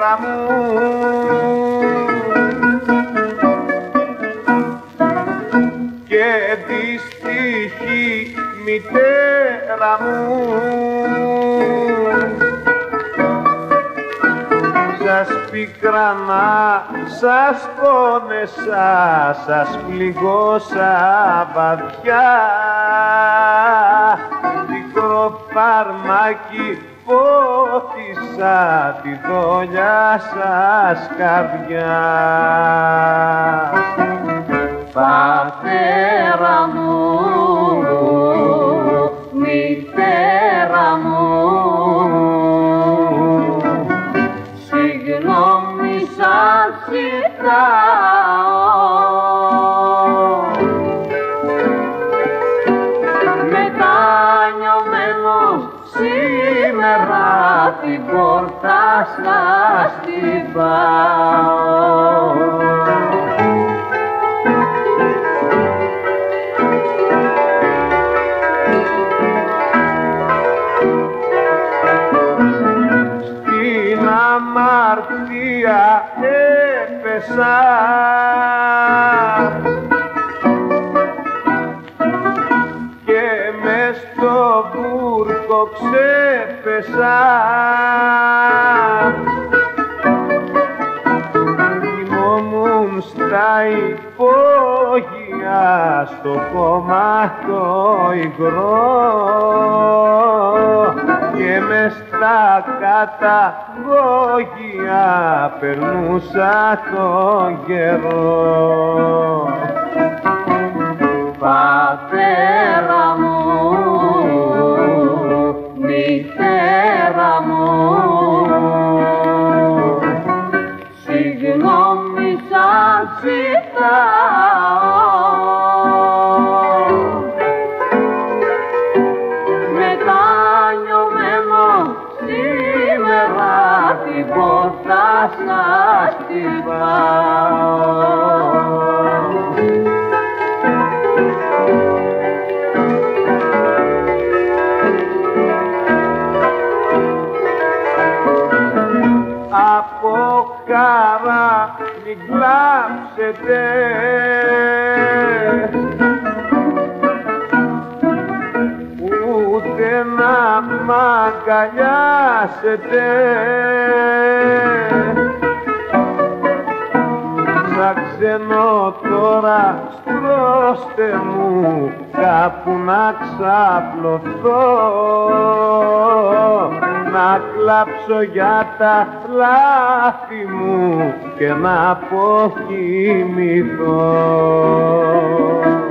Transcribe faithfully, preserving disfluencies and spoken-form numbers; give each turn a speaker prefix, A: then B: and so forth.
A: μητέρα μου, και δυστυχή μητέρα μου, σας πικρανά, σας πόνεσα, σας πληγώσα βαθιά, μικρό φαρμάκι φώτισα τη δόλια σας καρδιά.
B: Πατέρα μου, μητέρα μου, συγγνώμη σας ζητάω, μετανιωμένος σήμερα την πόρτα σας χτυπάω.
A: Αμαρτία έπεσα και μες στο βούρκο ξέπεσα, κοιμόμουν στα υπόγεια στο χώμα το υγρό και μες στα καταγόγια περνούσα τον καιρό.
B: Πατέρα μου, μητέρα μου, συγγνώμη σας ζητάω, την πόρτα σας χτυπάω.
A: Από χαρά μην κλάψετε, ούτε να μ' αγκαλιάσετε, σαν ξένο τώρα στρώστε μου κάπου να ξαπλωθώ, να κλάψω για τα λάθη μου και να αποκοιμηθώ.